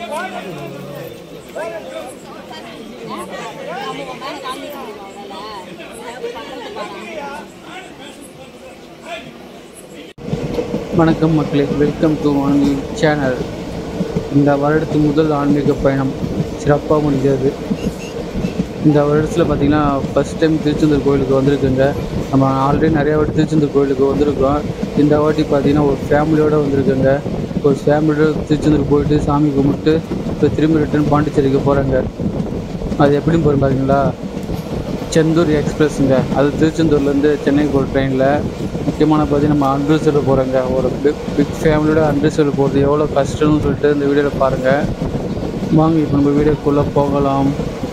வணக்கம் மக்களே, welcome to channel. இந்த வருடத்து முதல் ஆன்மீக பயணம் சிறப்பாக முடிஞ்சது. இந்த வருடத்தில் பார்த்திங்கன்னா ஃபஸ்ட் டைம் திருச்செந்தூர் கோயிலுக்கு வந்திருக்குங்க. நம்ம ஆல்ரெடி நிறையா வாட்டி திருச்செந்தூர் கோயிலுக்கு வந்திருக்கோம். இந்த வாட்டி பார்த்திங்கன்னா ஒரு ஃபேமிலியோடு வந்திருக்குங்க. ஒரு ஃபேமிலியோடு திருச்செந்தூர் போயிட்டு சாமி கும்பிட்டு இப்போ திரும்பி ரிட்டர்ன் பாண்டிச்சேரிக்கு போகிறாங்க. அது எப்படின்னு போகிறோம் பார்த்தீங்களா, செந்தூர் எக்ஸ்பிரஸுங்க. அது திருச்செந்தூர்லேருந்து சென்னைக்கு போகிற ட்ரெயினில். முக்கியமான பார்த்திங்கன்னா நம்ம அம்ரிட்சரில் போகிறோங்க. ஒரு பிக் ஃபேமிலியோட அம்ரிட்சரில் போகிறது எவ்வளோ கஷ்டம்னு சொல்லிட்டு இந்த வீடியோவில் பாருங்கள். வாங்க இப்போ நம்ம வீடியோக்குள்ளே போகலாம்.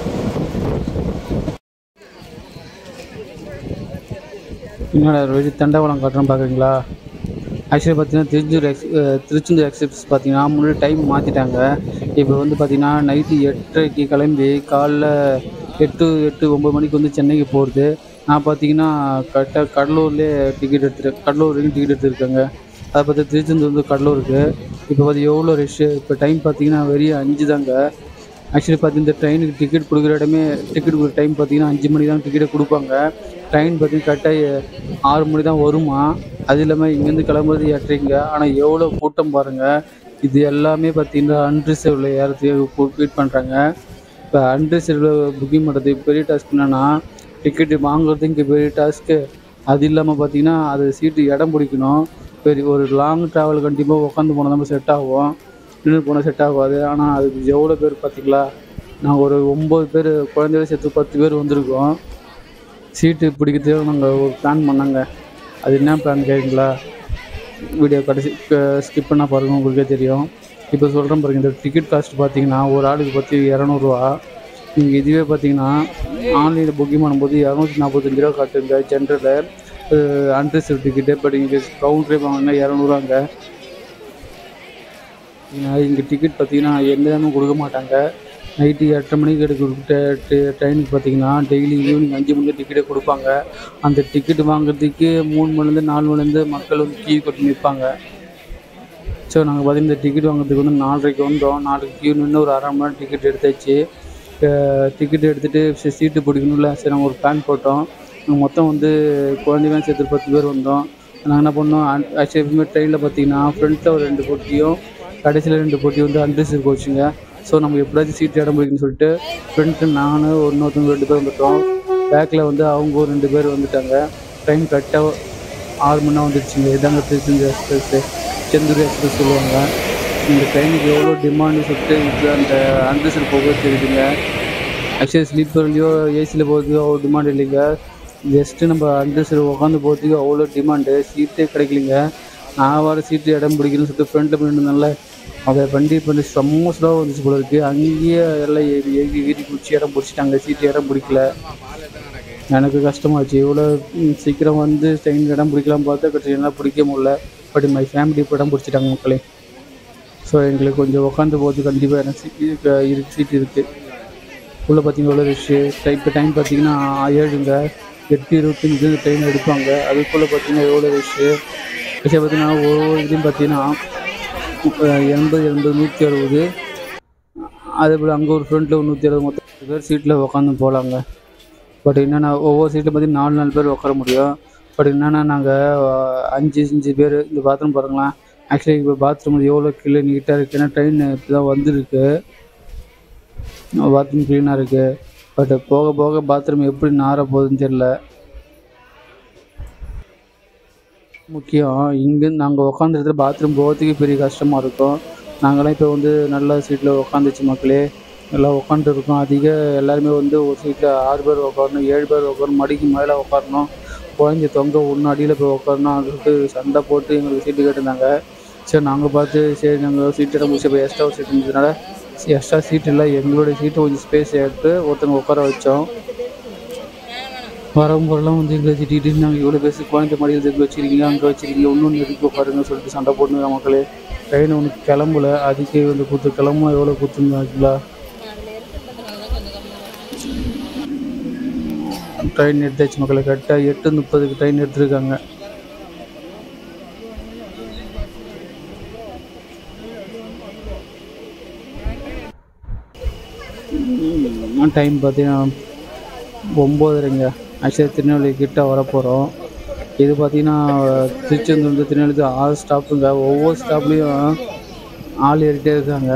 என்னோட வெளி தண்டவாளம் காட்டுறோம் பார்க்குறீங்களா. ஆக்சுவலி பார்த்திங்கன்னா திருச்செந்தூர் எக்ஸ்பிரஸ் பார்த்திங்கன்னா முன்னாடி டைம் மாற்றிட்டாங்க. இப்போ வந்து பார்த்திங்கன்னா நைட்டு 8:30க்கு கிளம்பி காலைல 9 மணிக்கு வந்து சென்னைக்கு போகிறது. நான் பார்த்திங்கன்னா கரெக்டாக கடலூர்லேயே கடலூர் டிக்கெட் எடுத்துருக்கேங்க. அதை பார்த்து திருச்செந்தூர் வந்து கடலூருக்கு இப்போ பார்த்து எவ்வளோ ரஷ்ஷு. இப்போ டைம் பார்த்திங்கன்னா வெறும் 5 தாங்க. ஆக்சுவலி பார்த்திங்கன்னா இந்த ட்ரெயினுக்கு டிக்கெட் கொடுக்குற கொடுக்குற டைம் பார்த்திங்கன்னா 5 மணி தான் டிக்கெட்டை கொடுப்பாங்க. ட்ரெயின் பார்த்திங்கன்னா கரெக்டாக 6 மணி தான் வருமா. அது இல்லாமல் இங்கேருந்து கிளம்புறது 8:30ங்க. ஆனால் எவ்வளோ கூட்டம் பாருங்கள். இது எல்லாமே பார்த்திங்கன்னா அன்ரிசர்வ்டில் ஏறத்துக்கு வெயிட் பண்ணுறாங்க. இப்போ அன்ரிசர்வ்டில் புக்கிங் பண்ணுறது பெரிய டாஸ்க். என்னென்னா டிக்கெட்டு வாங்குறது இங்கே பெரிய டாஸ்க்கு. அது இல்லாமல் பார்த்திங்கன்னா அது சீட்டு இடம் பிடிக்கணும். ஒரு லாங் ட்ராவல் கண்டிப்பாக உட்காந்து போனால் தான் செட் ஆகும், நின்று போனால் செட் ஆகாது. ஆனால் அதுக்கு எவ்வளோ பேர் பார்த்திங்களா, நாங்கள் ஒரு 9 பேர் குழந்தையோட சேர்த்து 10 பேர் வந்திருக்கோம். சீட்டு பிடிக்கிறதுக்கு நாங்கள் ஒரு பிளான் பண்ணாங்க. அது என்ன பிளான் கேட்குங்களா, வீடியோ கடைசி ஸ்கிப் பண்ணால் பாருங்கள், உங்களுக்கே தெரியும். இப்போ சொல்கிறேன் பாருங்கள். இந்த டிக்கெட் காஸ்ட் பார்த்திங்கன்னா ஒரு ஆளுக்கு 200 ரூபா. நீங்கள் இதுவே பார்த்திங்கன்னா ஆன்லைனில் புக்கிங் பண்ணும்போது 245 ரூபா காட்டுங்க ஜென்ரலில் அன்ரிசர்வ் டிக்கெட்டு. பட் இங்கே கவுண்டரே வாங்கினா 200 இங்கே டிக்கெட் பார்த்திங்கன்னா எந்த கொடுக்க மாட்டாங்க. நைட்டு 8:30 மணிக்கு எடுக்கிற ட்ரெயினுக்கு பார்த்திங்கன்னா டெய்லி ஈவினிங் 5 மணிக்கு டிக்கெட்டே கொடுப்பாங்க. அந்த டிக்கெட் வாங்குறதுக்கு 3 மணிலேருந்து 4 மணிலேருந்து மக்கள் வந்து கியூ கட்டி நிற்பாங்க. ஸோ நாங்கள் பார்த்திங்கன்னா இந்த டிக்கெட் வாங்குறதுக்கு வந்து 4:30க்கு வந்தோம். 4க்கு கியூ நின்று ஒரு 1/2 மணி நேரம் டிக்கெட் எடுத்தாச்சு. டிக்கெட் எடுத்துகிட்டு சீட்டு பிடிக்கணும்ல, சரி நாங்கள் ஒரு பிளான் போட்டோம். மொத்தம் வந்து குழந்தைங்களாம் சேர்த்து 10 பேர் வந்தோம். நாங்கள் என்ன பண்ணோம், ஆக்சுவலி எப்பவுமே ட்ரெயினில் பார்த்திங்கன்னா ஃப்ரண்ட்டில் ஒரு 2 போட்டியும் கடைசியில் 2 போட்டியும் வந்து அன்ரிசர்வ் கோச்சுங்க. ஸோ நம்ம எப்படியாச்சும் சீட்டு இடம் பிடிக்குன்னு சொல்லிட்டு ஃப்ரண்ட்டில் நான் இன்னொருத்தவங்க 2 பேர் வந்துட்டோம். பேக்கில் வந்து அவங்க ஒரு 2 பேர் வந்துட்டாங்க. ட்ரெயின் கரெக்டாக 6 மணி நேரம் வந்துடுச்சுங்க. இதாங்க திருச்செந்தூர் எக்ஸ்பிரஸ்ஸு, செந்தூர் எக்ஸ்பிரஸ் சொல்லுவாங்க. இந்த ட்ரெயினுக்கு எவ்வளோ டிமாண்டு சொல்லிட்டு இப்போ அந்த அன்ரிசர்வ் போகிறது தெரியுதுங்க. ஆக்சுவலி ஸ்லீப்பர்லேயோ ஏசியில் போகிறதுக்கோ அவ்வளோ டிமாண்ட் இல்லைங்க. ஜஸ்ட்டு நம்ம அன்ரிசர்வ் உட்காந்து போகிறதுக்கு அவ்வளோ டிமாண்டு. சீட்டே கிடைக்கலிங்க. நான் வர சீட்டு இடம் பிடிக்கணும்னு சொல்லிட்டு ஃப்ரெண்டில் பண்ணியிருந்தேன்ல, அதை பண்ணி செம்ம ஸ்லோவாக வந்துச்சு போல இருக்குது. அங்கேயே எல்லாம் ஏறி குச்சி இடம் பிடிச்சிட்டாங்க. சீட்டு இடம் பிடிக்கல. எனக்கு கஷ்டமாச்சு. இவ்வளோ சீக்கிரம் வந்து ட்ரெயின் இடம் பிடிக்கலாம் பார்த்தா கட்சி எல்லாம் பிடிக்க முடியல. பட் மை ஃபேமிலி இப்போ இடம் பிடிச்சிட்டாங்க மக்களே. ஸோ எங்களுக்கு கொஞ்சம் உட்காந்து போகிறது கண்டிப்பாக எனக்கு சீட் இருக்குது. உள்ளே பார்த்திங்கன்னா எவ்வளோ ரஷ்ஷு. இப்போ டைம் பார்த்திங்கன்னா 7ங்க. 8:25 ட்ரெயின் எடுப்பாங்க. அதுக்குள்ளே பார்த்திங்கன்னா எவ்வளோ ரஷ்ஷு. விஷயம் பார்த்திங்கன்னா ஒவ்வொரு இதுலையும் பார்த்திங்கன்னா 80, 160. அதே போல் அங்கே ஒரு ஃப்ரண்ட்டில் ஒரு 160, மொத்தம் பேர் சீட்டில் உட்காந்து போகலாங்க. பட் என்னென்னா ஒவ்வொரு சீட்டில் பார்த்திங்கன்னா 4 பேர் உட்கார முடியும். பட் என்னென்னா நாங்கள் 5 பேர். இந்த பாத்ரூம் பாருங்களேன். ஆக்சுவலி இப்போ பாத்ரூம் எவ்வளோ கீழே நீட்டாக இருக்குது. ஏன்னா ட்ரெயின் இப்போ தான் வந்துருக்கு, பாத்ரூம் க்ளீனாக இருக்குது. பட் போக போக பாத்ரூம் எப்படி நார போகுதுன்னு தெரில. முக்கியம் இங்கேருந்து நாங்கள் உட்காந்த இடத்துல பாத்ரூம் போகிறதுக்கு பெரிய கஷ்டமாக இருக்கும். நாங்களாம் இப்போ வந்து நல்ல சீட்டில் உட்காந்துச்சு மக்களே, எல்லாம் உட்காந்துருக்கோம். எல்லாருமே வந்து ஒரு சீட்டில் 6 பேர் உட்காரணும், 7 பேர் உட்காரணும், மடிக்கு மேலே உட்காரணும், குழந்தை தொங்க ஒன்று அடியில் போய் உட்காரணும். அது சொல்லிட்டு சண்டை போட்டு எங்களுக்கு சீட்டு கேட்டிருந்தாங்க. சரி நாங்கள் பார்த்து சரி நாங்கள் சீட்டு இடம் முடிச்சு இப்போ எக்ஸ்ட்ரா ஒரு சீட் இருந்ததுனால எக்ஸ்ட்ரா சீட் இல்லை, எங்களுடைய சீட்டை கொஞ்சம் ஸ்பேஸ் எடுத்து ஒருத்தவங்க உட்கார வச்சோம். வரவங்கெல்லாம் வந்து எங்களை திட்டிகிட்டு நாங்கள் இவ்வளோ பேசி குழந்தை மடியில் எதுக்கு வச்சுருக்கீங்க, அங்கே வச்சுருக்கீங்க, இன்னொன்று எதுக்கு உட்காருங்க சொல்லிட்டு சண்டை போட்டுங்க மக்களே. ட்ரெயின் ஒன்று கிளம்பல, அதுக்கே வந்து கிளம்பும் எவ்வளோ கொடுத்துருந்தாங்களா. ட்ரெயின் எடுத்தாச்சு மக்களை. கரெக்டாக 8:30க்கு ட்ரெயின் எடுத்துருக்காங்க. டைம் பார்த்தீங்கன்னா 9:30ங்க. ஆக்சுவலி திருநெல்வேலி கிட்ட வரப்போகிறோம். இது பார்த்தீங்கன்னா திருச்செந்தூர்லேருந்து திருநெல்வேலிக்கு 6 ஸ்டாப்புங்க. ஒவ்வொரு ஸ்டாப்லேயும் ஆள் ஏறிட்டே இருக்காங்க.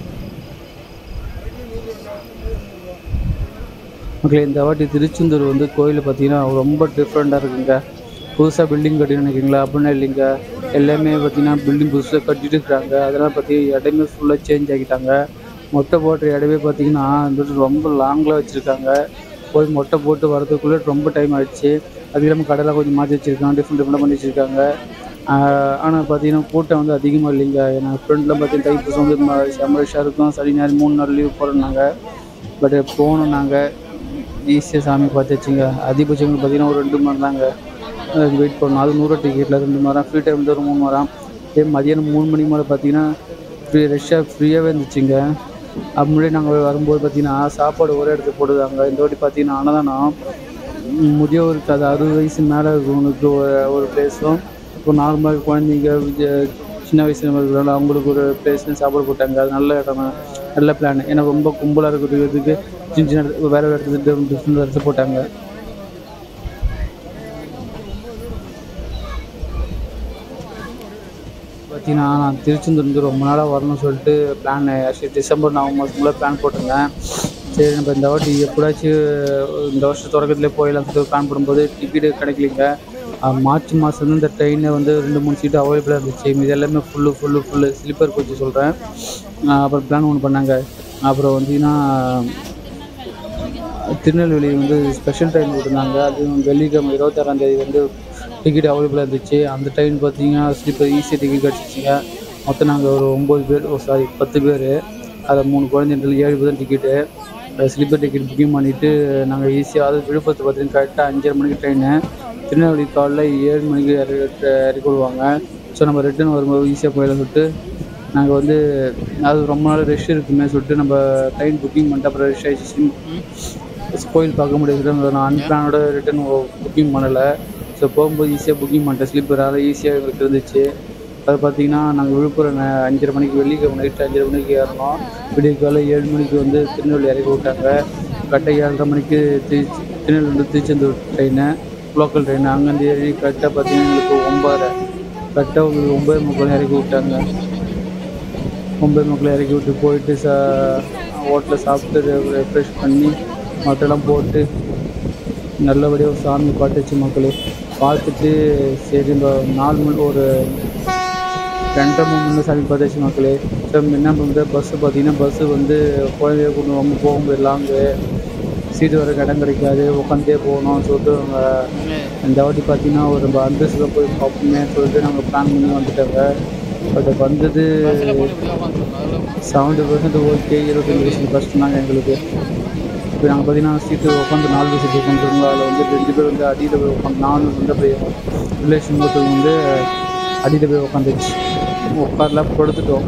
மக்களே, இந்த வாட்டி திருச்செந்தூர் வந்து கோயில் பார்த்தீங்கன்னா ரொம்ப டிஃப்ரெண்ட்டாக இருக்குங்க. புதுசாக பில்டிங் கட்டின்னு நினைக்கிறீங்களா? அப்படின்னா இல்லைங்க. எல்லாமே பார்த்தீங்கன்னா பில்டிங் புதுசாக கட்டிட்டு இருக்கிறாங்க. அதெல்லாம் பற்றி இடமே ஃபுல்லாக சேஞ்ச் ஆகிட்டாங்க. மொட்டை போடுற இடமே பார்த்தீங்கன்னா ரொம்ப லாங்கில் வச்சுருக்காங்க. போய் மொட்டை போட்டு வரதுக்குள்ளே ரொம்ப டைம் ஆகிடுச்சு. அது இல்லாமல் கடையில் கொஞ்சம் மாற்றி வச்சுருக்காங்க, டிஃப்ரெண்ட்டாக பண்ணி வச்சுருக்காங்க. ஆனால் பார்த்தீங்கன்னா கூட்டம் வந்து அதிகமாக இல்லைங்க. ஏன்னா ஃப்ரெண்ட்லாம் பார்த்தீங்கன்னா தைப்பூசம் வந்து செம்ம ரஷ்ஷாக இருக்கும். சனி ஞாயிறு 3 நாள் லீவ் போகிறோன்னாங்க. பட் போனோம் நாங்கள். ஈஸியாக சாமி பார்த்துச்சுங்க. அதிகபட்சங்கள் பார்த்தீங்கன்னா ஒரு 2 மணி தாங்க வெயிட் பண்ணணும். அது 100 டிக்கெட்டில் 2 மணி நேரம், ஃப்ரீ டைம் வந்து ஒரு 3 மணி நேரம். இதே மதியானம் 3 மணிக்கு மேலே பார்த்தீங்கன்னா ஃப்ரீயாகவே இருந்துச்சுங்க. அப்படி முன்னாடி நாங்கள் வரும்போது பார்த்தீங்கன்னா சாப்பாடு ஒரே இடத்துக்கு போடுவாங்க. இந்த வாட்டி பார்த்தீங்கன்னா அன்னதானம் முதியோருக்கு, அது 60 வயசு மேலே இருக்கவங்களுக்கு ஒரு பிளேஸும், இப்போ நார்மல் குழந்தைங்க சின்ன வயசு இருக்கிறாங்க அவங்களுக்கு ஒரு பிளேஸ்லையும் சாப்பாடு போட்டாங்க. அது நல்ல இடம், நல்ல பிளான். ஏன்னா ரொம்ப கும்பலாக இருக்கிறதுக்கு சின்ன சின்ன வேறு இடத்துக்கு டிஃப்ரெண்ட் இடத்துல போட்டாங்க. பார்த்தீங்கன்னா நான் திருச்செந்தூர் ரொம்ப நாளாக வரணும்னு சொல்லிட்டு பிளான் ஆக்சுவலி டிசம்பர் நவம்பர் மாதத்துக்குள்ளே பிளான் போட்டிருந்தேன். சரி, நம்ம இந்த வாட்டி எப்படாச்சும் இந்த வருஷம் தொடக்கத்துலேயே போயிடலாம் சொல்லிட்டு பிளான் போடும்போது டிக்கெட்டு கிடைக்கலிங்க. மார்ச் மாதம் வந்து இந்த ட்ரெயினில் வந்து 2-3 சீட்டு அவைலபிளாக இருந்துச்சு. இது எல்லாமே ஃபுல்லு ஸ்லீப்பர் கோச்சு சொல்கிறேன். அப்புறம் பிளான் ஒன்று பண்ணாங்க. அப்புறம் வந்தீங்கன்னா திருநெல்வேலி வந்து ஸ்பெஷல் ட்ரெயின் விட்டுருந்தாங்க. அது வெள்ளிக்கிழமை 26ஆம் தேதி வந்து டிக்கெட் அவைலபிளாக இருந்துச்சு. அந்த ட்ரெயின் பார்த்தீங்கன்னா ஸ்லீப்பர் ஈஸியாக டிக்கெட் கிடச்சிச்சிங்க. மொத்தம் நாங்கள் ஒரு 9 பேர், 10 பேர். அதில் 3 குழந்தைகள் 7 பேர் தான் டிக்கெட்டு. ஸ்லீப்பர் டிக்கெட் புக்கிங் பண்ணிவிட்டு நாங்கள் ஈஸியாக, அதாவது விழுப்புரத்து பார்த்தீங்கன்னா கரெக்டாக 5:30 மணிக்கு ட்ரெயினு. திருநெல்வேலி காலைல 7 மணிக்கு இறக்கி விடுவாங்க. ஸோ நம்ம ரிட்டர்ன் வரும்போது ஈஸியாக போயிடலாம் சொல்லிட்டு நாங்கள் வந்து, அது ரொம்ப நாள் ரஷ் இருக்குமே சொல்லிட்டு நம்ம ட்ரெயின் புக்கிங் பண்ணிட்டு அப்புறம் ரஷ் ஆகிடுச்சு. கோயில் பார்க்க முடியாது. நான் அன்பிளானோட ரிட்டர்ன் புக்கிங் பண்ணலை. ஸோ போகும்போது ஈஸியாக புக்கிங் பண்ணிட்டேன். ஸ்லீப்பரால் ஈஸியாக எங்களுக்கு இருந்துச்சு. அது பார்த்திங்கன்னா நாங்கள் விழுப்புரம் 5:30 மணிக்கு, வெள்ளிக்கிழமை நைட்டு 5:30 மணிக்கு ஏறினோம். விடிய காலை 7 மணிக்கு வந்து திருநெல்வேலி இறக்கி விட்டாங்க. கரெக்டாக 7:30 மணிக்கு Tirunelveli Tiruchendur train, local train. அங்கேருந்து ஏறி கரெக்டாக பார்த்திங்கன்னா எங்களுக்கு 9:30, கரெக்டாக உங்களுக்கு 9:30 இறக்கி விட்டாங்க. 9:30 இறக்கி விட்டு போயிட்டு ஹோட்டலில் சாப்பிட்டு ரெஃப்ரெஷ் பண்ணி மற்றெல்லாம் போட்டு நல்லபடியாக சாமி பார்த்துச்சு மக்களே. பார்த்துட்டு சரி இந்த 4 மணி ஒரு 2:30-3 மணி சாமி பார்த்துச்சு மக்களே. ஸோ என்ன பண்ணுறது, பஸ்ஸு பார்த்திங்கன்னா பஸ்ஸு வந்து குழந்தைய கொண்டு ரொம்ப போக முடியாது, லாங்கு சீட்டு வர இடம் கிடைக்காது, உட்காந்தே போகணும்னு சொல்லிட்டு அவங்க இந்த வாட்டி பார்த்திங்கன்னா ஒரு நம்ம அந்தஸ்தில் போய் பார்ப்போமே சொல்லிட்டு நாங்கள் பிளான் பண்ணி வந்துட்டாங்க. பட் வந்தது 70% ஓகே, 25% கஷ்டம் தாங்க எங்களுக்கு. இப்போ நாங்கள் பார்த்தீங்கன்னா சீட்டு உட்காந்து 4 பேர் சீட்டு உட்காந்துருக்கோம். அதில் வந்து 2 பேர் வந்து அடியில் போய் உட்காந்து, 4 வந்து அப்படியே ரிலேஷன் ஒருத்தவங்க வந்து அடியில் போய் உட்காந்துச்சு. உட்காரலாம் படுத்துட்டோம்.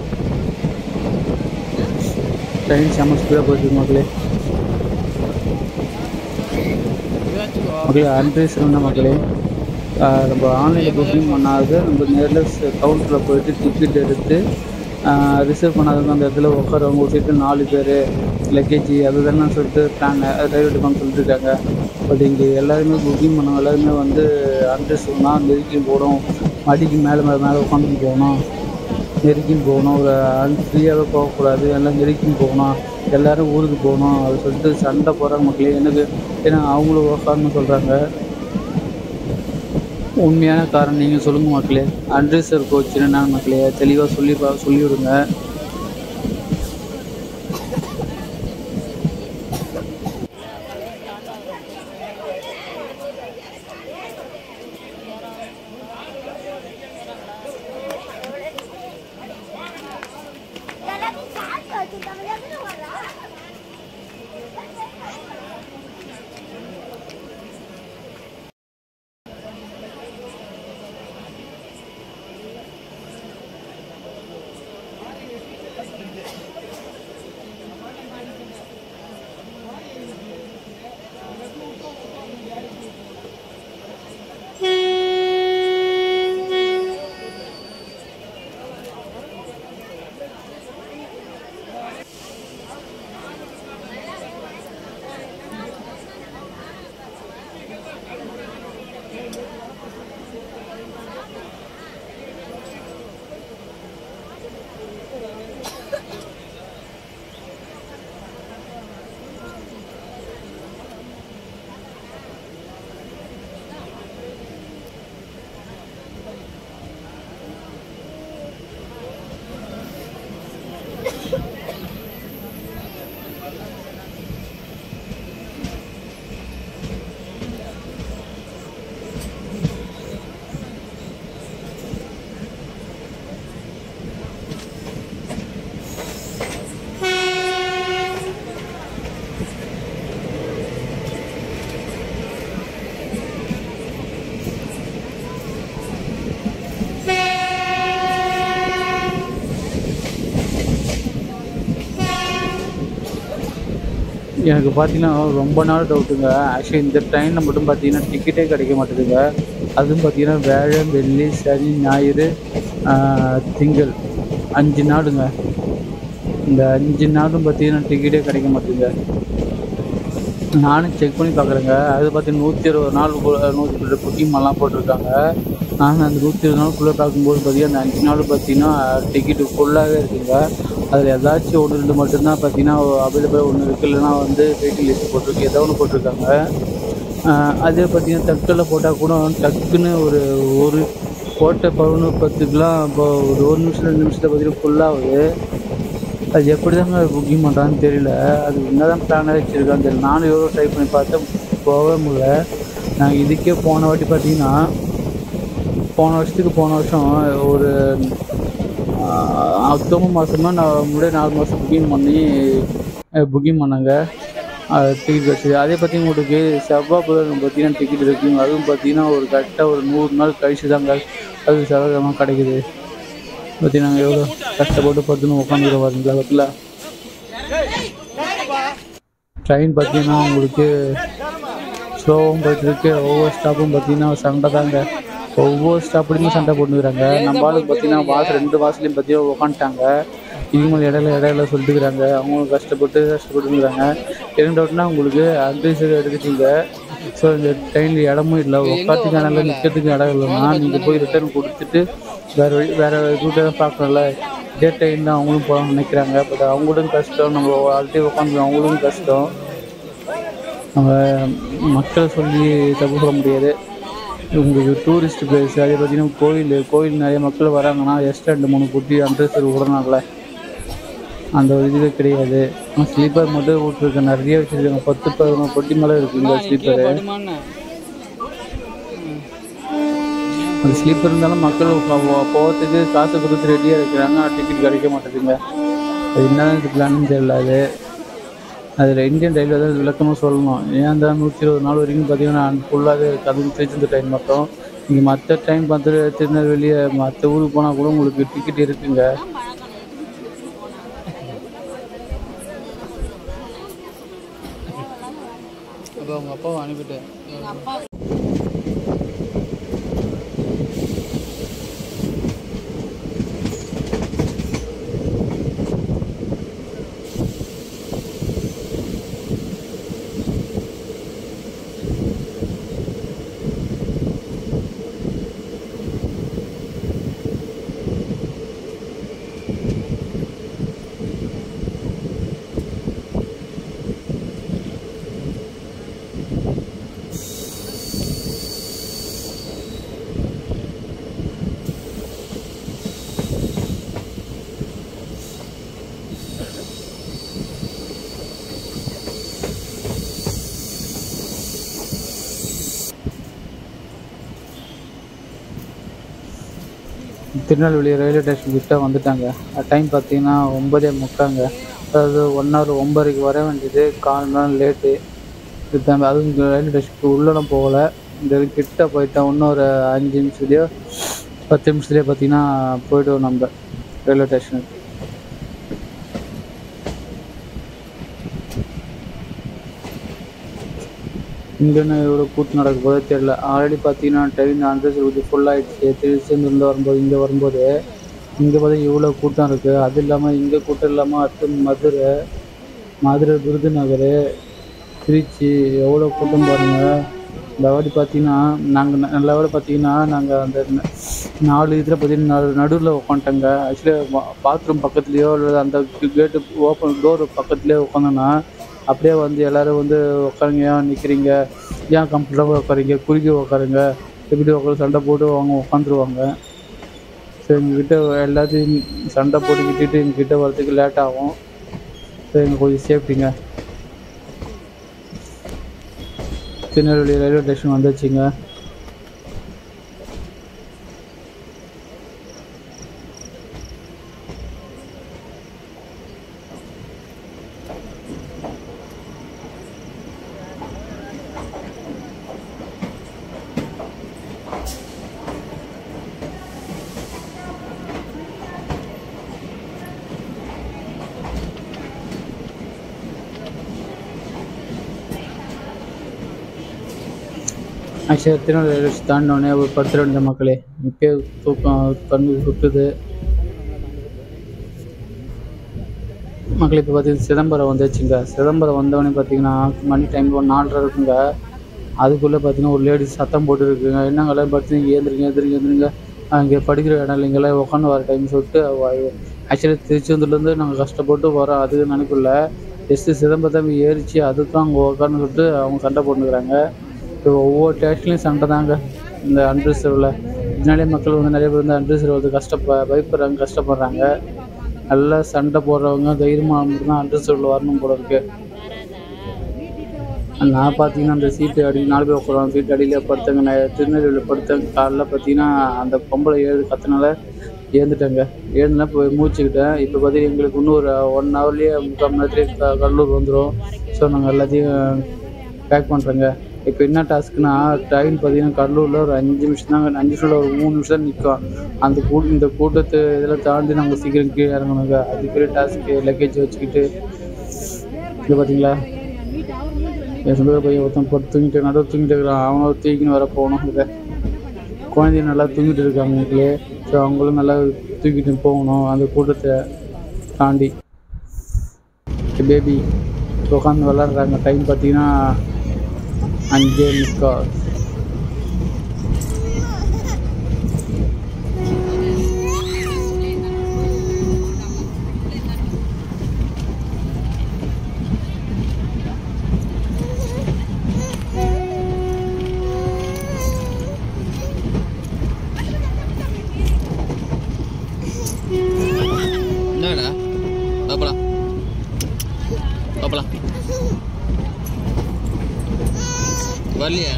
ட்ரெயின் செம்ம ஸ்பீடாக போயிட்டுருக்கு மக்களே. அன்ரீசன் மக்களே. நம்ம ஆன்லைனில் புக்கிங் பண்ணாத நம்ம நேரில் கவுண்டரில் போயிட்டு டிக்கெட் எடுத்து ரிசர்வ் பண்ணாதவங்க அந்த இடத்துல உட்காரவங்க ஒரு சீட்டு 4 பேர் லக்கேஜி அது தானே சொல்லிட்டு பிளான் டிரைவர் டிபார்ட்மெண்ட் சொல்லிட்டு இருக்காங்க. பட் இங்கே எல்லாருமே புக்கிங் பண்ணவங்க எல்லாருமே வந்து அன்ரீசன்னா நெருக்கின்னு போகணும், மடிக்கு மேலே உட்காந்துன்னு போகணும், நெருக்கின்னு போகணும், ஒரு ஃப்ரீயாகவே போகக்கூடாது, எல்லாம் நெருக்கின்னு போகணும், எல்லோரும் ஊருக்கு போகணும் அது சொல்லிட்டு சண்டை போடுறாங்க மக்களே. எனக்கு ஏன்னா அவங்களும் உட்காரணும்னு சொல்கிறாங்க. உண்மையான காரணம் நீங்கள் சொல்லுங்கள் மக்களே. அன்ரிசர்வ் கோச் என்னென்ன மக்களே தெளிவாக சொல்லிவிடுங்க. எனக்கு பார்த்தீங்கன்னா ரொம்ப நாள் டவுட்டுங்க. ஆக்சுவலி இந்த ட்ரெயினில் மட்டும் பார்த்தீங்கன்னா டிக்கெட்டே கிடைக்க மாட்டேதுங்க. அதுவும் பார்த்தீங்கன்னா வியாழன், வெள்ளி, சனி, ஞாயிறு, திங்கள் 5 நாளுங்க. இந்த 5 நாளும் பார்த்தீங்கன்னா டிக்கெட்டே கிடைக்க மாட்டேங்குது. நானும் செக் பண்ணி பார்க்குறேங்க. அது பார்த்தீங்கன்னா 120 நாள் 100 புக்கிங் மாதிரிலாம் போட்டிருக்காங்க. நானும் அந்த 120 நாளுக்குள்ளே பார்க்கும்போது பார்த்தீங்கன்னா, அந்த 5 நாளும் பார்த்தீங்கன்னா டிக்கெட்டு ஃபுல்லாகவே இருக்குங்க. அதில் ஏதாச்சும் 1, 2 மட்டும்தான் பார்த்தீங்கன்னா அவைலபிளாக ஒன்று இருக்குது. இல்லைனா வந்து வெயிட்டிங் லிஸ்ட் போட்டிருக்கு. ஏதோ ஒன்று போட்டிருக்காங்க. அதே பார்த்தீங்கன்னா தட்கல்ல போட்டால் கூட டக்குன்னு ஒரு போட்ட 11, 10க்குலாம் இப்போ ஒரு 1 நிமிஷம் 2 நிமிஷத்தில் பார்த்தீங்கன்னா ஃபுல்லாகுது. அது எப்படிதாங்க புக்கிங் பண்ணுறான்னு தெரியல. அது என்னதான் பிளானாக வச்சுருக்கான்னு தெரியல. நானும் எவ்வளோ ட்ரை பண்ணி பார்த்தேன், போகவே முடியல. நான் இதுக்கே போன வாட்டி பார்த்தீங்கன்னா, போன வருஷம் ஒரு அக்டோபர் மாதமா நான் முன்னாடியே 4 மாதம் புக்கிங் பண்ணேங்க. டிக்கெட் கிடச்சிது. அதே பார்த்தீங்கன்னா உங்களுக்கு செவ்வாய் புதன் பார்த்தீங்கன்னா டிக்கெட் இருக்குங்க. அதுவும் பார்த்தீங்கன்னா ஒரு கரெக்டாக ஒரு 100 நாள் கழிச்சு தாங்க அது செவ்வாய்க்கிழமை கிடைக்குது. பார்த்தீங்கன்னா எவ்வளோ கஷ்டப்பட்டு படுத்துன்னு உட்காந்துக்கிற பாருங்களா பஸ்ஸில். ட்ரெயின் பார்த்தீங்கன்னா உங்களுக்கு ஸ்லோவும் போயிட்டுருக்கு. ஒவ்வொரு ஸ்டாப்பும் பார்த்தீங்கன்னா சண்டை தாங்க. ஒவ்வொரு ஸ்டாப்லேயுமே சண்டை போட்டுக்கிறாங்க. நம்ம ஆளுக்கு பார்த்தீங்கன்னா 2 வாசலையும் பார்த்தீங்கன்னா உட்காந்துட்டாங்க. இவங்களும் இடையில சொல்லிட்டுக்கிறாங்க. அவங்களும் கஷ்டப்பட்டுங்கிறாங்க. என்ன டவுட்னா உங்களுக்கு அட்வைஸர் எடுத்துட்டீங்க. ஸோ இந்த ட்ரெயினில் இடமும் இல்லை, உட்காந்துக்கு இடம் இல்லை, நிற்கிறதுக்கு இடம் இல்லைன்னா நீங்கள் போய் ரிட்டர்ன் கொடுத்துட்டு வேறு ரூட்டை தான் பார்க்கணும்ல. இதே ட்ரெயின் தான் அவங்களும் போகணும்னு நினைக்கிறாங்க. பட் அவங்களுக்கும் கஷ்டம், நம்ம ஆல்ரெடி உட்காந்து அவங்களுக்கும் கஷ்டம். நம்ம மக்களை சொல்லி தப்பு சொல்ல முடியாது. உங்களுக்கு டூரிஸ்ட் பிளேஸ் அதே பார்த்தீங்கன்னா கோயில் நிறைய மக்கள் வராங்கன்னா எக்ஸ்ட்ரா 2, 3 பொட்டி அன்ரிசர்வ் விடணும்ல. அந்த ஒரு இதுவே கிடையாது. ஸ்லீப்பர் மட்டும் விட்ருக்கேன், நிறைய வச்சுருக்காங்க. 10, 11 பொட்டி மேலே இருக்குங்க ஸ்லீப்பரு. அந்த ஸ்லீப்பர் இருந்தாலும் மக்கள் போகிறதுக்கு காசு கொடுத்து ரெடியாக இருக்கிறாங்க. டிக்கெட் கிடைக்க மாட்டேங்குதுங்க. அது என்னதான் இது பிளான்னு தெரியல. அதில் இந்தியன் ரயில்வே தான் விளக்கமாக சொல்லணும். ஏன் தான் 120 நாள் வரைக்கும் பார்த்தீங்கன்னா ஃபுல்லாகவே இருக்குது. அதுவும் திருச்செந்தூர் ட்ரெயின் மட்டும். நீங்கள் மற்ற ட்ரெயின் பார்த்துட்டு திருநெல்வேலி மற்ற ஊருக்கு போனால் கூட உங்களுக்கு டிக்கெட் இருக்குங்க. அப்போ உங்கள் அப்பாவை அனுப்பிட்டு திருநெல்வேலி ரயில்வே ஸ்டேஷன் கிட்ட வந்துட்டாங்க. டைம் பார்த்தீங்கன்னா 9:45. அதாவது 1 ஹவர் 9:30க்கு வர வேண்டியது 1/4 மணி நேரம் லேட்டு. அதுவும் இங்கே ரயில்வே ஸ்டேஷனுக்கு உள்ளெல்லாம் போகலை. இந்த கிட்ட போயிட்டேன். இன்னும் ஒரு 5 நிமிஷத்துலையோ 10 நிமிஷத்துலேயே பார்த்தீங்கன்னா போய்டுவோம் நம்ம ரயில்வே ஸ்டேஷனுக்கு. இங்கேன்னு எவ்வளோ கூட்டம் நடக்க போதே தெரியல. ஆல்ரெடி பார்த்தீங்கன்னா ட்ரெயின் அன்ரிசர்வ்டு ஃபுல்லாகிடுச்சு. திருச்செந்தூர்லேருந்து இங்கே வரும்போது இங்கே பார்த்தீங்கன்னா இவ்வளோ கூட்டம் இருக்குது. அது இல்லாமல் இங்கே கூட்டம் இல்லாமல் அடுத்து மதுரை, விருதுநகர், திருச்சி எவ்வளோ கூட்டம் பாருங்கள். இந்த வாட்டி பார்த்தீங்கன்னா நாங்கள் அந்த 4 இதில் பார்த்தீங்கன்னா நடுவில் உட்காந்துட்டோங்க. ஆக்சுவலி பாத்ரூம் பக்கத்துலேயோ இல்லை அந்த கேட்டு டோர் பக்கத்துலேயோ உட்காந்தோன்னா அப்படியே வந்து எல்லோரும் வந்து உட்காருங்க, ஏன் நிற்கிறீங்க, ஏன் கம்ஃபர்டபுளாக உட்காருங்க, குறுக்கி உட்காருங்க, எப்படி உட்காந்து சண்டை போட்டு அவங்க உட்காந்துருவாங்க. ஸோ எங்ககிட்ட எல்லாத்தையும் சண்டை போட்டுக்கிட்டு எங்ககிட்ட வரதுக்கு லேட் ஆகும். ஸோ எங்களுக்கு கொஞ்சம் சேஃப்டிங்க. திருநெல்வேலி ரயில்வே ஸ்டேஷன் வந்துச்சுங்க. ஆக்சுவலாக திருநெல்வேலி தாண்டினோடனே ஒரு படுத்துட வேண்டிய மக்களே. இப்போயே தூக்கம் கண்ணு சுட்டுது மக்களே. இப்போ பார்த்தீங்கன்னா சிதம்பரம் வந்துச்சுங்க. சிதம்பரம் வந்தவொடனே பார்த்தீங்கன்னா மணி டைம் 4:30 இருக்குங்க. அதுக்குள்ளே பார்த்தீங்கன்னா ஒரு லேடிஸ் சத்தம் போட்டுருக்குங்க. என்னங்க எல்லாம் படுத்துங்க, ஏந்திரிங்க ஏந்திரிங்க ஏந்திரிங்க, அங்கே படிக்கிற இடம் இல்லைங்களா, உட்காந்து வர டைம் சொல்லிட்டு ஆக்சுவலி திருச்செந்தூர்லேருந்து நாங்கள் கஷ்டப்பட்டு வரோம். அதுக்கு நினைப்பில்ல ஜஸ்ட்டு சிதம்பரத்தை ஏறிச்சு அதுக்கும் அங்கே உட்காந்து சொல்லிட்டு அவங்க சண்டை போட்டுக்கிறாங்க. இப்போ ஒவ்வொரு ஸ்டேஷன்லேயும் சண்டை தாங்க இந்த அன்ரிசர்வில். இதனாலே மக்கள் வந்து நிறைய பேர் வந்து அன்ரிசர்வ் வந்து பயப்படுறாங்க, கஷ்டப்படுறாங்க. நல்லா சண்டை போடுறவங்க தைரியமாக மட்டும்தான் அன்ரிசர்வில் வரணும் போல இருக்கு. நான் பார்த்தீங்கன்னா அந்த சீட்டு அடி 4 பேர் உட்காருவாங்க சீட்டு அடியில் படுத்தேங்க. நான் திருநெல்வேலியில் படுத்தேங்க. காலைல பார்த்தீங்கன்னா அந்த பொம்பளை கத்துனால ஏந்துட்டேங்க. ஏழுனா போய் மூச்சுக்கிட்டேன். இப்போ பார்த்தீங்கன்னா எங்களுக்கு இன்னும் ஒரு 1 ஹவர்லேயே 3/4 மணி நேரத்துலேயே கடலூர் வந்துடும். ஸோ நாங்கள் எல்லாத்தையும் பேக் பண்ணுறேங்க. இப்போ என்ன டாஸ்க்குன்னா ட்ரெயின் பார்த்தீங்கன்னா கடலூரில் ஒரு 5 நிமிஷம் தாங்க, 5 நிமிஷம் ஒரு 3 நிமிஷம் தான் நிற்கும். இந்த கூட்டத்தை இதெல்லாம் தாண்டி நாங்கள் சீக்கிரம் கீழே இறங்கணுங்க. அது பெரிய டாஸ்க்கு. லக்கேஜ் வச்சுக்கிட்டு இது பார்த்தீங்களா என் சொந்த பையன் ஒருத்தன் போட்டு தூங்கிட்டு இருக்கிறான். அவனும் தூக்கின்னு வர போகணும். இதை குழந்தைங்க நல்லா தூங்கிட்டு இருக்காங்க வீட்டிலே. ஸோ அவங்களும் நல்லா தூக்கிட்டு போகணும் அந்த கூட்டத்தை தாண்டி. பேபி உட்காந்து விளாட்றாங்க. டைம் பார்த்தீங்கன்னா 5:45. என்னடா பாப்பலாம் பாப்பலாம் வரலையா?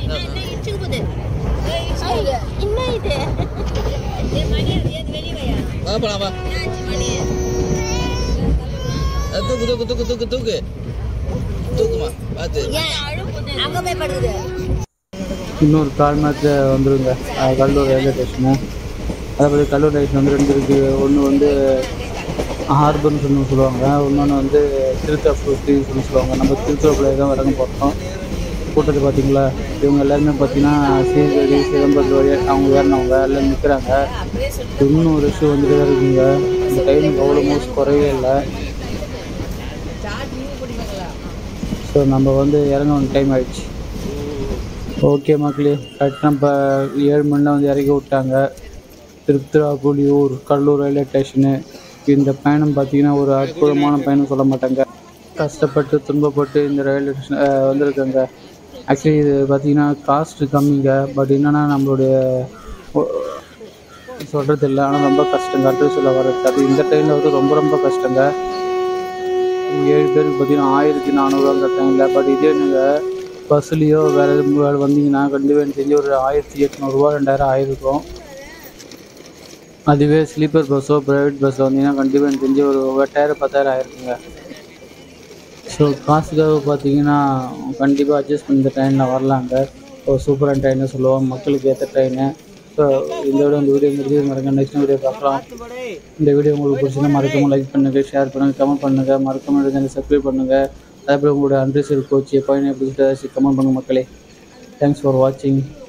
பாப்பலாம் வா. தூக்கு தூக்கு தூக்கு தூக்கு தூக்கு தூக்குமா பார்த்து. இன்னொரு 1/4 மணி நேரத்தில் வந்துடுங்க கடலூர் ரயில்வே ஸ்டேஷனு. அதை பற்றி கடலூர் ரயில்வே வந்து 2 இருக்குது. ஒன்று வந்து ஹார்பர்னு சொல்லுவாங்க, இன்னொன்று வந்து திருத்தாப்பூர்னு சொல்லுவாங்க. நம்ம திருத்தாப்பூரில் தான் இறங்க போகிறோம். கூட்டத்தை பார்த்தீங்களா, இவங்க எல்லாருமே பார்த்தீங்கன்னா சீர்காழி சிதம்பரத்து வழியாக அவங்க ஏறினவங்க எல்லாம் நிற்கிறாங்க. இன்னும் ஒரு இஷ்யூ வந்துட்டு தான் இருக்குங்க. இந்த டைமுக்கு அவ்வளோ மோஸ்ட் குறையவே இல்லை. ஸோ நம்ம வந்து இறங்க டைம் ஆகிடுச்சு. ஓகே மக்களே, கரெக்டாக இப்போ 7 மணிலாம் வந்து இறக்கி விட்டாங்க திருத்துறாப்புலியூர் கடலூர் ரயில்வே ஸ்டேஷனு. இந்த பயணம் பார்த்திங்கன்னா ஒரு அற்புதமான பயணம் சொல்ல மாட்டாங்க. கஷ்டப்பட்டு துன்பப்பட்டு இந்த ரயில்வே ஸ்டேஷன் வந்திருக்காங்க. ஆக்சுவலி இது பார்த்திங்கன்னா காஸ்ட்டு கம்மிங்க. பட் என்னென்னா நம்மளுடைய சொல்கிறது இல்லை, ஆனால் ரொம்ப கஷ்டங்க அட்ரஸில் வர்றது. அது இந்த ட்ரெயினில் வந்து ரொம்ப ரொம்ப கஷ்டங்க. 7 பேருக்கு பார்த்திங்கன்னா 1400 அந்த ட்ரெயினில். பட் இதே நீங்கள் பஸ்ஸுலேயோ வேறு எதுவும் வந்தீங்கன்னா கண்டிப்பாக எனக்கு தெரிஞ்சு ஒரு 1800 2000 ஆயிருக்கும். அதுவே ஸ்லீப்பர் பஸ்ஸோ ப்ரைவேட் பஸ்ஸில் வந்தீங்கன்னா கண்டிப்பாக எனக்கு தெரிஞ்சு ஒரு 8000 10,000 ஆயிருக்குங்க. ஸோ காசுக்காக பார்த்தீங்கன்னா கண்டிப்பாக அட்ஜஸ்ட் பண்ணி இந்த ட்ரெயினில் வரலாங்க. ஒரு சூப்பரான ட்ரெயின்னு சொல்லுவோம், மக்களுக்கு ஏற்ற ட்ரெயினு. ஸோ இந்த வீடியோ முடிஞ்சது மறக்க நெக்ஸ்ட் வீடியோ பார்க்கலாம். இந்த வீடியோ உங்களுக்கு பிடிச்சிருந்தா மறக்காமல் லைக் பண்ணுங்கள், ஷேர் பண்ணுங்கள், கமெண்ட் பண்ணுங்கள், மறக்காமல் சேனல் சப்ஸ்கிரைப் பண்ணுங்கள். அதேபோல் உங்களோட அன்ரிசர்வ் கோச் பயணம் எப்படி கமெண்ட் பண்ணுங்கள் மக்களே. தேங்க்ஸ் ஃபார் வாட்சிங்.